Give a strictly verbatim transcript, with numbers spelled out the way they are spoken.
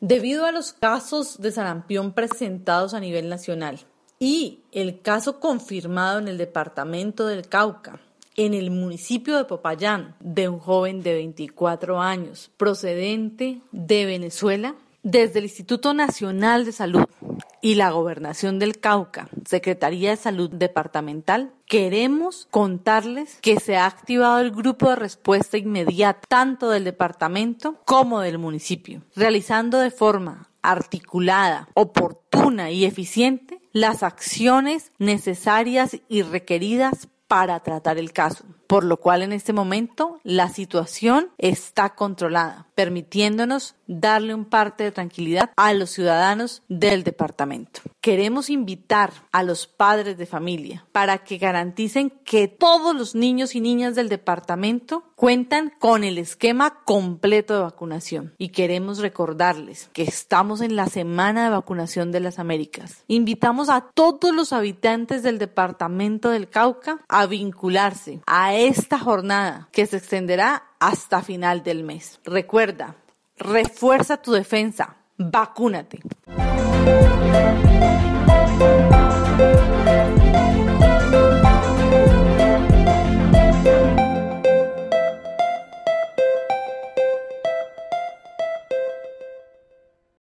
Debido a los casos de sarampión presentados a nivel nacional y el caso confirmado en el departamento del Cauca, en el municipio de Popayán, de un joven de veinticuatro años procedente de Venezuela, desde el Instituto Nacional de Salud y la Gobernación del Cauca, Secretaría de Salud Departamental, queremos contarles que se ha activado el grupo de respuesta inmediata tanto del departamento como del municipio, realizando de forma articulada, oportuna y eficiente las acciones necesarias y requeridas para tratar el caso, por lo cual en este momento la situación está controlada, permitiéndonos darle un parte de tranquilidad a los ciudadanos del departamento. Queremos invitar a los padres de familia para que garanticen que todos los niños y niñas del departamento cuentan con el esquema completo de vacunación y queremos recordarles que estamos en la Semana de Vacunación de las Américas. Invitamos a todos los habitantes del departamento del Cauca a vincularse a esta jornada que se extenderá hasta final del mes. Recuerda, refuerza tu defensa, vacúnate.